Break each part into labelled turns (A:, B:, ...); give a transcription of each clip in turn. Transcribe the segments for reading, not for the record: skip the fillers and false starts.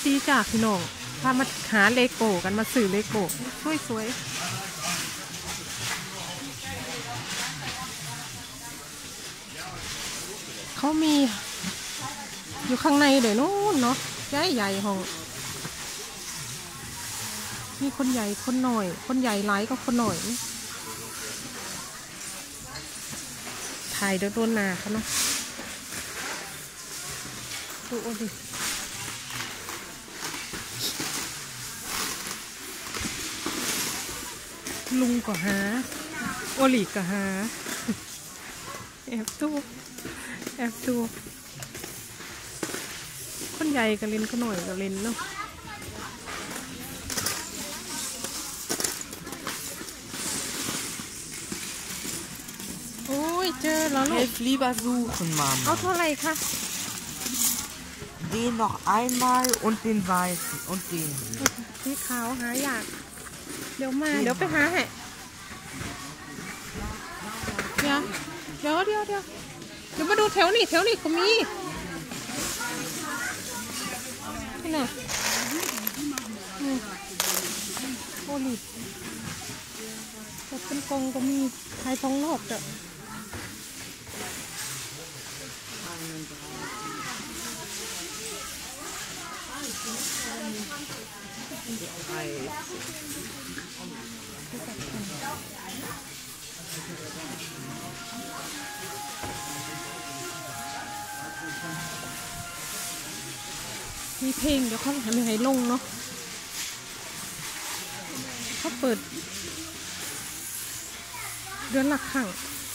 A: ดีจ้าพี่น้องพามาหาเลโก้กันมาสื่อเลโก้สวยๆเขามีอยู่ข้างในเดี๋ยวนู้นเนาะใหญ่ห้องมีคนใหญ่คนหน่อยคนใหญ่หลายก็คนหน่อยถ่ายเดี๋ยวโดนหนาเขาเนาะดูโอ้ดิลุงก็หาโอลีก็หาแอบตู้คนใหญ่ก็เล่นก็หน่อยก็เล่นเนาะโอ้ยเจอแล้วลูก
B: Helf lieber suchen, Mama.
A: เอาเท่าไหร่คะ
B: Den noch einmal und den weißen und den.
A: สีขาวหายากเดี๋ยวมาเดี๋ยวไปหาให้เดี๋ยวมาดูแถวนี้ก็มีนี่น่ะโอลิฟแต่เป็นกองก็มีขายทองรอบจ้ะมีเพลงเดี๋ยวเขาไม่ให้ลงเนาะเขาเปิดเดือนละครั้ง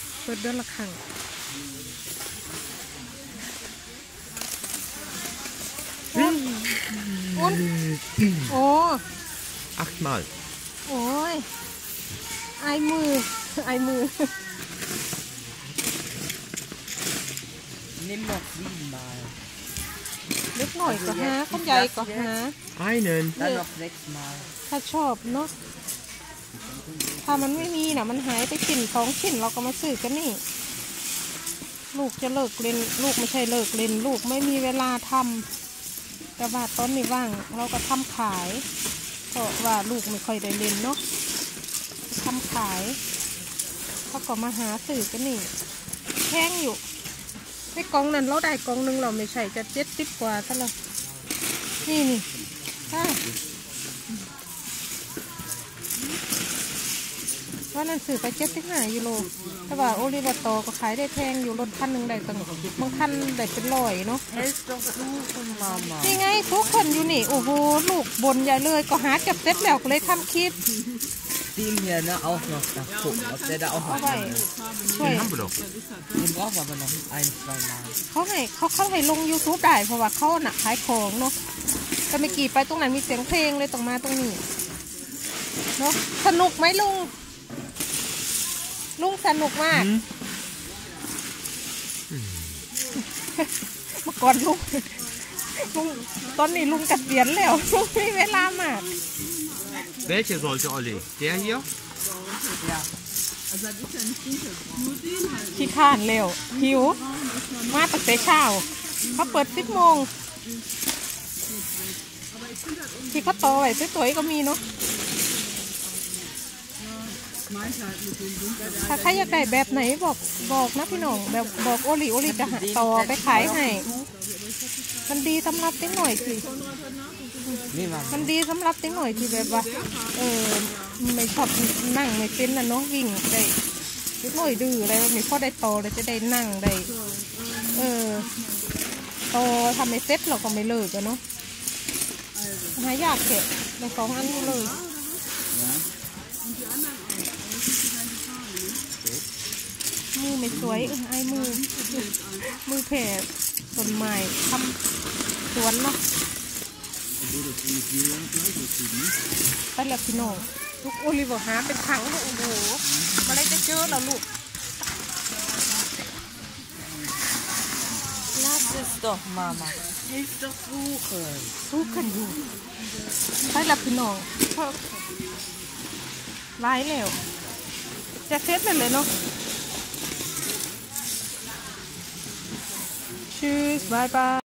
A: โอ้
B: 8-mal.
A: โอ้ยไอมือ
B: Nimm noch 7-mal.
A: เล็กหน่อยก็หาคนใหญ่ก็หา
B: Einen. Dann noch 6-mal.
A: ถ้าชอบเนาะถ้ามันไม่มีน่ะมันหายไปชิ้น2 ชิ้นเราก็มาซื้อกันนี่ลูกจะเลิกเล่นลูกไม่ใช่เลิกเล่นลูกไม่มีเวลาทำแต่ว่าตอนนี้ว่างเราก็ทำขายเพราะว่าลูกไม่ค่อยได้เล่นเนาะทำขายเขาก็มาหาซื้อกันนี่แพงอยู่ในกล่องนั้นเราได้กล่องนึงเราไม่ใช่จะ70 กว่าซะแล้วนี่ว่านั่นซื้อไป75 ยูโรแต่ว่าโอลิเวอร์โตก็ขายได้แพงอยู่รถคันหนึ่งได้ตั้งบางคันได้เป็น100เนาะ
B: Helf doch suchen, Mama.
A: นี่ไงทุกคนอยู่นี่โอ้โหลูกบนใหญ่เลยก็หาจับเซ็ตแล้วก็เลยทำคลิป
B: Den hier, ne, auch noch da gucken, ob der da auch
A: เอา
B: noch
A: ไว้
B: drin ist.
A: ช่วย
B: Den haben wir doch. Den brauchen wir aber noch 1-2 Mal.
A: เขาให้ลง YouTube ได้เพราะว่าเขาหนักขายของเนาะแต่ไม่กี่ไปตรงไหนมีเสียงเพลงเลยต้องมาตรงนี้เนาะสนุกไหมลุงสนุกมากเมื่อก่อนลุงตอนนี้ลุงเกษียณแล้วลุงมีเวลามาก
C: Welche sollte Olli? Der hier?
B: Ja.
A: ขี้ข้านเร็วหิวมาตั้งแต่เช้าเขาเปิด10 โมงที่เขาโตไว้สวยๆก็มีเนาะถ้าใครอยากได้แบบไหนบอกนะพี่น้องแบบบอกโอลิจะหาต่อไปขายให้มันดีสำหรับติ๊งหน่อยสิมันดีสำหรับติ๊งหน่อยที่แบบว่าไม่ชอบนั่งไม่เป็นนะน้องวิ่งได้ติ๊งหน่อยดื้ออะไรแบบนี้พอได้โตเลยจะได้นั่งได้โตทำไม่เซ็ตเราก็ไม่เลิกกันเนาะหายากแค่ได้2 อันเลยมือไม่สวยไอ้มือแผ่ต้นไม้ทำสวนเนาะไปแล้วพี่น้องลูกโอลิเวอร์หาเป็นถังโอ้โหมาเลยจะเจอแล้วลูก
B: Lass es doch, Mama. Hilf doch suchen.
A: สู้กันอยู่ไปแล้วพี่น้องไล่แล้วจะเซ็ตเลยเนาะ Tschüss, bye bye.